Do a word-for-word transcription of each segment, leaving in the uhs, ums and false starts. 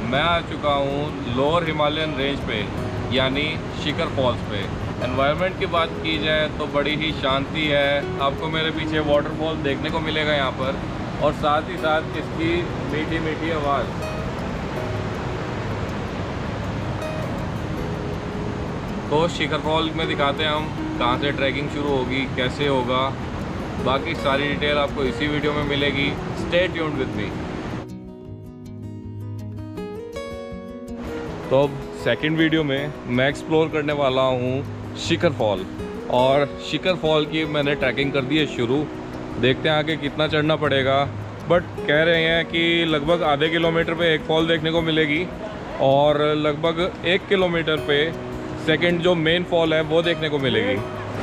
मैं आ चुका हूँ लोअर हिमालयन रेंज पे, यानी शिखर फॉल्स पे। एनवायरनमेंट की बात की जाए तो बड़ी ही शांति है। आपको मेरे पीछे वाटरफॉल देखने को मिलेगा यहाँ पर, और साथ ही साथ इसकी मीठी मीठी आवाज़। तो शिखर फॉल में दिखाते हैं हम कहाँ से ट्रैकिंग शुरू होगी, कैसे होगा। बाकी सारी डिटेल आपको इसी वीडियो में मिलेगी। Stay tuned with me. तो अब सेकंड वीडियो में मैं एक्सप्लोर करने वाला हूँ शिखर फॉल, और शिखर फॉल की मैंने ट्रैकिंग कर दी है शुरू। देखते हैं आगे कितना चढ़ना पड़ेगा, बट कह रहे हैं कि लगभग आधे किलोमीटर पे एक फॉल देखने को मिलेगी, और लगभग एक किलोमीटर पे सेकंड जो मेन फॉल है वो देखने को मिलेगी।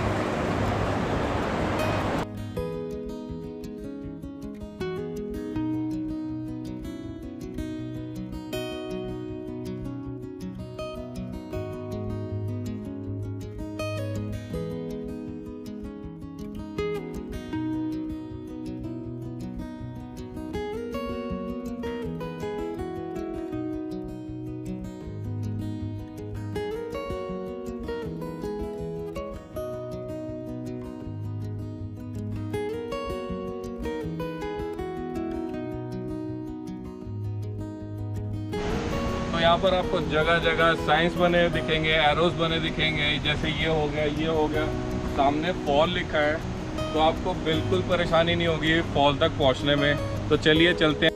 तो यहाँ पर आपको जगह जगह साइंस बने दिखेंगे, एरोस बने दिखेंगे। जैसे ये हो गया, ये हो गया, सामने फॉल लिखा है, तो आपको बिल्कुल परेशानी नहीं होगी फॉल तक पहुँचने में। तो चलिए चलते हैं।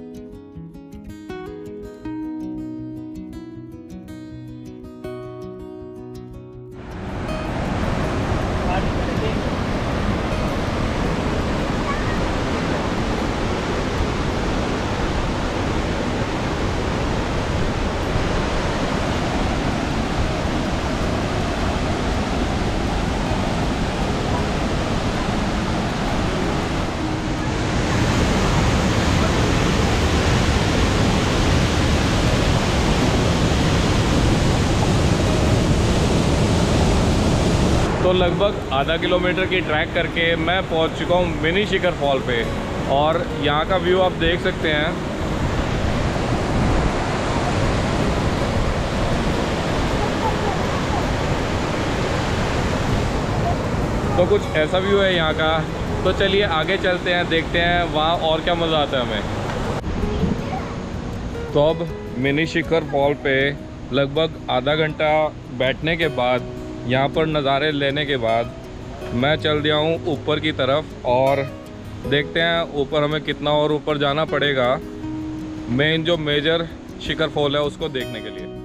तो लगभग आधा किलोमीटर की ट्रैक करके मैं पहुंच चुका हूं मिनी शिखर फॉल पे, और यहां का व्यू आप देख सकते हैं। तो कुछ ऐसा व्यू है यहां का। तो चलिए आगे चलते हैं, देखते हैं वहां और क्या मज़ा आता है हमें। तो अब मिनी शिखर फॉल पे लगभग आधा घंटा बैठने के बाद, यहाँ पर नज़ारे लेने के बाद, मैं चल दिया हूँ ऊपर की तरफ, और देखते हैं ऊपर हमें कितना और ऊपर जाना पड़ेगा मेन जो मेजर शिखर फॉल है उसको देखने के लिए।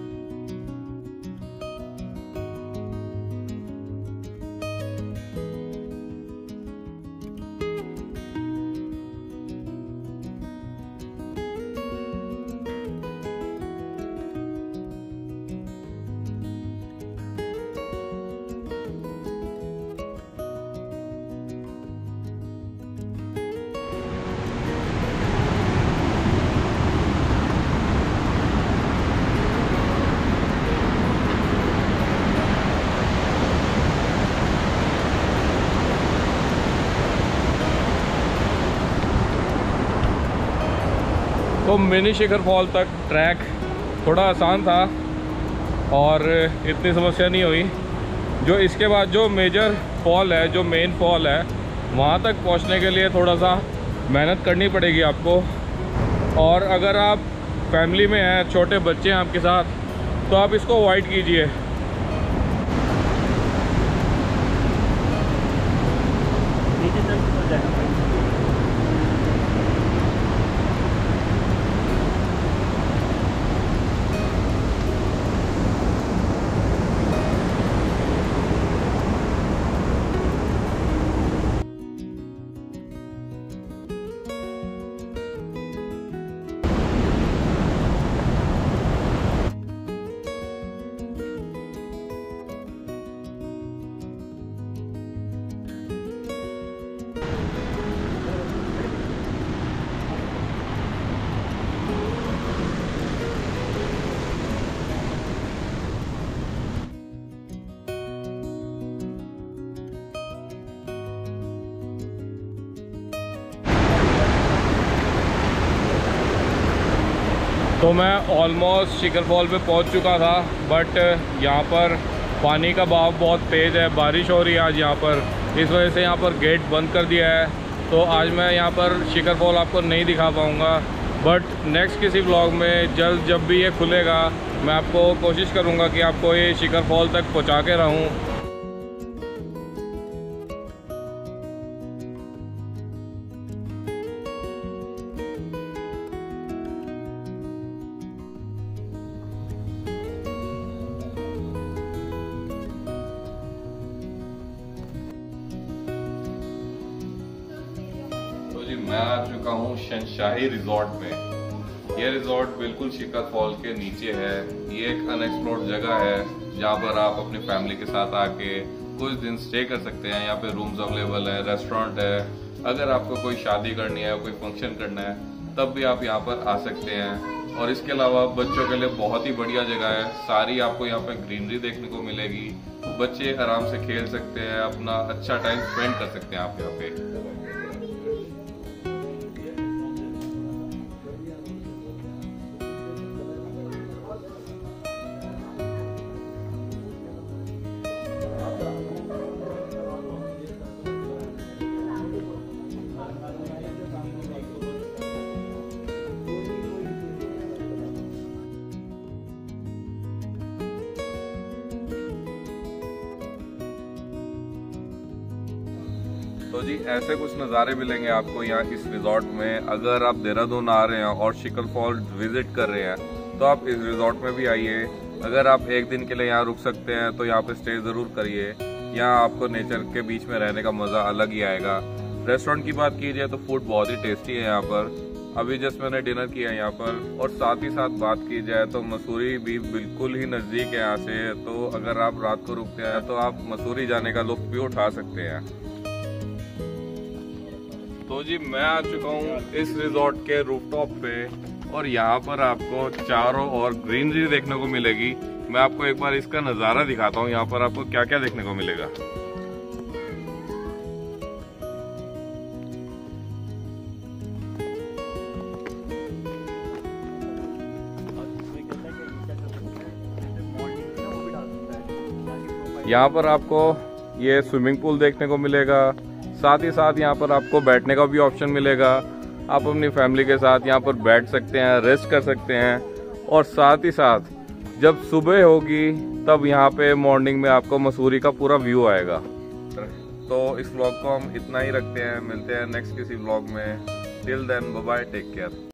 तो मिनी शिखर फॉल तक ट्रैक थोड़ा आसान था और इतनी समस्या नहीं हुई। जो इसके बाद जो मेजर फॉल है, जो मेन फॉल है, वहाँ तक पहुँचने के लिए थोड़ा सा मेहनत करनी पड़ेगी आपको। और अगर आप फैमिली में हैं, छोटे बच्चे हैं आपके साथ, तो आप इसको अवॉइड कीजिए। नीचे तक हो जाएगा। तो मैं ऑलमोस्ट शिखर फॉल पे पहुंच चुका था, बट यहाँ पर पानी का बहाव बहुत तेज़ है, बारिश हो रही है आज यहाँ पर, इस वजह से यहाँ पर गेट बंद कर दिया है। तो आज मैं यहाँ पर शिखर फॉल आपको नहीं दिखा पाऊँगा, बट नेक्स्ट किसी व्लॉग में जल्द जब भी ये खुलेगा मैं आपको कोशिश करूँगा कि आपको ये शिखर फॉल तक पहुँचा के रहूँ। मैं आ चुका हूँ शनशाही रिजॉर्ट में। यह रिजॉर्ट बिल्कुल शिखर फॉल के नीचे है। ये एक अनएक्सप्लोर्ड जगह है जहाँ पर आप अपनी फैमिली के साथ आके कुछ दिन स्टे कर सकते हैं। यहाँ पे रूम्स अवेलेबल है, रेस्टोरेंट है। अगर आपको कोई शादी करनी है, कोई फंक्शन करना है, तब भी आप यहाँ पर आ सकते हैं। और इसके अलावा बच्चों के लिए बहुत ही बढ़िया जगह है। सारी आपको यहाँ पे ग्रीनरी देखने को मिलेगी। बच्चे आराम से खेल सकते हैं, अपना अच्छा टाइम स्पेंड कर सकते हैं आप यहाँ पे। तो जी ऐसे कुछ नज़ारे मिलेंगे आपको यहाँ इस रिजॉर्ट में। अगर आप देहरादून आ रहे हैं और शिखर फॉल विजिट कर रहे हैं तो आप इस रिजॉर्ट में भी आइए। अगर आप एक दिन के लिए यहाँ रुक सकते हैं तो यहाँ पे स्टे ज़रूर करिए। यहाँ आपको नेचर के बीच में रहने का मज़ा अलग ही आएगा। रेस्टोरेंट की बात की जाए तो फूड बहुत ही टेस्टी है यहाँ पर। अभी जस्ट मैंने डिनर किया है यहाँ पर। और साथ ही साथ बात की जाए तो मसूरी भी बिल्कुल ही नज़दीक है यहाँ से। तो अगर आप रात को रुकते हैं तो आप मसूरी जाने का लुत्फ भी उठा सकते हैं। तो जी मैं आ चुका हूँ इस रिजॉर्ट के रूफटॉप पे और यहाँ पर आपको चारों ओर ग्रीनरी देखने को मिलेगी। मैं आपको एक बार इसका नज़ारा दिखाता हूँ, यहाँ पर आपको क्या क्या देखने को मिलेगा। यहाँ पर आपको ये स्विमिंग पूल देखने को मिलेगा। साथ ही साथ यहाँ पर आपको बैठने का भी ऑप्शन मिलेगा। आप अपनी फैमिली के साथ यहाँ पर बैठ सकते हैं, रेस्ट कर सकते हैं। और साथ ही साथ जब सुबह होगी तब यहाँ पे मॉर्निंग में आपको मसूरी का पूरा व्यू आएगा। तो इस व्लॉग को हम इतना ही रखते हैं। मिलते हैं नेक्स्ट किसी व्लॉग में। Till then bye bye, take care.